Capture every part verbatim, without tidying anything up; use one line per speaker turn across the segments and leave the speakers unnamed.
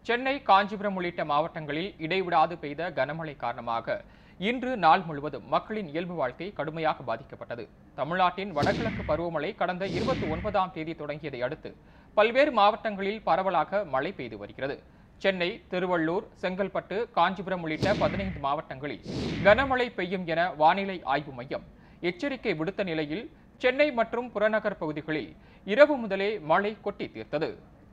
சென்னை, காஞ்சிபுரம் உள்ளிட்ட மாவட்டங்களில் இடைவிடாது பெய்த கனமழை காரணமாக இன்று நாள் முழுவதும் மக்களின் இயல்பு வாழ்க்கை கடுமையாக பாதிக்கப்பட்டது. தமிழ்நாட்டின் வடகிழக்கு பருவமழை கடந்த இருபத்தி ஒன்பதாம் தேதி தொடங்கியதை அடுத்து பல்வேறு மாவட்டங்களில் பரவலாக மழை பெய்து வருகிறது. சென்னை, திருவள்ளூர், செங்கல்பட்டு, காஞ்சிபுரம் உள்ளிட்ட பதினைந்து மாவட்டங்களில் கனமழை பெய்யும் என வானிலை ஆய்வு மையம் எச்சரிக்கை விடுத்த நிலையில் சென்னை மற்றும் புறநகர் பகுதிகளில் இரவு முதலே மழை கொட்டி தீர்த்தது.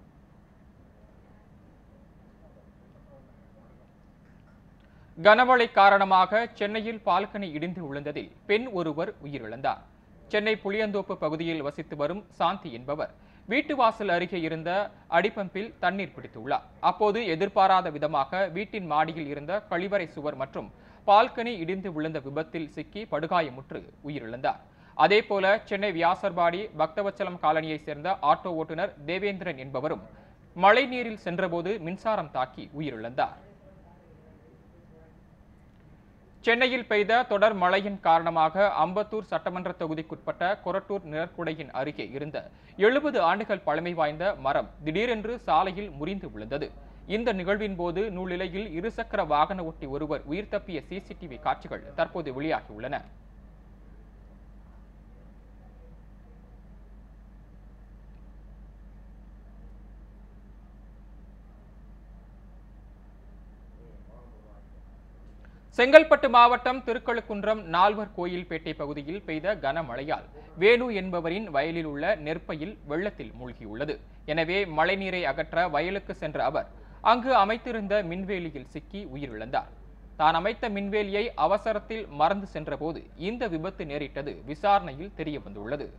கனமழை காரணமாக சென்னையில் பால்கனி இடிந்து விழுந்ததில் பெண் ஒருவர் உயிரிழந்தார். சென்னை புளியந்தோப்பு பகுதியில் வசித்து வரும் சாந்தி என்பவர் வீட்டு வாசல் அருகே இருந்த அடிப்பம்பில் தண்ணீர் பிடித்துள்ளார். அப்போது எதிர்பாராத விதமாக வீட்டின் மாடியில் இருந்த கழிவறை சுவர் மற்றும் பால்கனி இடிந்து விழுந்த விபத்தில் சிக்கி படுகாயமுற்று உயிரிழந்தார். அதேபோல சென்னை வியாசர்பாடி பக்தவச்சலம் காலனியைச் சேர்ந்த ஆட்டோ ஓட்டுநர் தேவேந்திரன் என்பவரும் மழை நீரில் சென்றபோது மின்சாரம் தாக்கி உயிரிழந்தார். சென்னையில் பெய்த தொடர் மழையின் காரணமாக அம்பத்தூர் சட்டமன்ற தொகுதிக்குட்பட்ட கொரட்டூர் நிழற்குடையின் அருகே இருந்த எழுபது ஆண்டுகள் பழமை வாய்ந்த மரம் திடீரென்று சாலையில் முறிந்து விழுந்தது. இந்த நிகழ்வின் போது நூலிலையில் இருசக்கர வாகன ஓட்டி ஒருவர் உயிர் தப்பிய சிசிடிவி காட்சிகள் தற்போது வெளியாகியுள்ளன. செங்கல்பட்டு மாவட்டம் திருக்கழுக்குன்றம் நால்வர் கோயில்பேட்டை பகுதியில் பெய்த கனமழையால் வேணு என்பவரின் வயலில் உள்ள நெற்பயில் வெள்ளத்தில் மூழ்கியுள்ளது. எனவே மழைநீரை அகற்ற வயலுக்கு சென்ற அவர் அங்கு அமைத்திருந்த மின்வேலியில் சிக்கி உயிரிழந்தார். தான் அமைத்த மின்வேலியை அவசரத்தில் மறந்து சென்றபோது இந்த விபத்து நேரிட்டது விசாரணையில் தெரியவந்துள்ளது.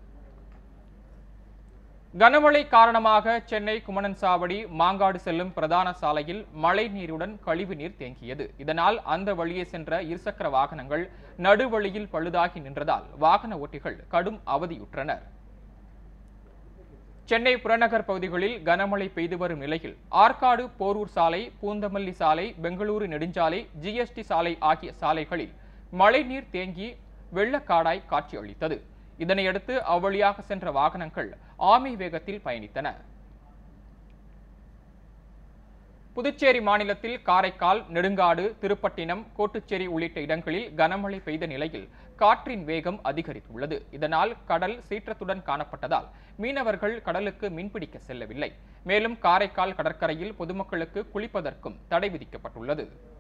கனமழை காரணமாக சென்னை குமணன்சாவடி மாங்காடு செல்லும் பிரதான சாலையில் மழை நீருடன் கழிவு நீர் தேங்கியது. இதனால் அந்த வழியே சென்ற இருசக்கர வாகனங்கள் நடுவழியில் பழுதாகி நின்றதால் வாகன ஓட்டிகள் கடும் அவதியுற்றனர். சென்னை புறநகர் பகுதிகளில் கனமழை பெய்து வரும் நிலையில் ஆற்காடு போரூர் சாலை, பூந்தமல்லி சாலை, பெங்களூரு நெடுஞ்சாலை, ஜிஎஸ்டி சாலை ஆகிய சாலைகளில் மழைநீர் தேங்கி வெள்ளக்காடாய் காட்சியளித்தது. இதனையடுத்து அவ்வழியாக சென்ற வாகனங்கள் ஆமை வேகத்தில் பயணித்தன. புதுச்சேரி மாநிலத்தில் காரைக்கால், நெடுங்காடு, திருப்பட்டினம், கோட்டுச்சேரி உள்ளிட்ட இடங்களில் கனமழை பெய்த நிலையில் காற்றின் வேகம் அதிகரித்துள்ளது. இதனால் கடல் சீற்றத்துடன் காணப்பட்டதால் மீனவர்கள் கடலுக்கு மீன்பிடிக்க செல்லவில்லை. மேலும் காரைக்கால் கடற்கரையில் பொதுமக்களுக்கு குளிப்பதற்கும் தடை விதிக்கப்பட்டுள்ளது.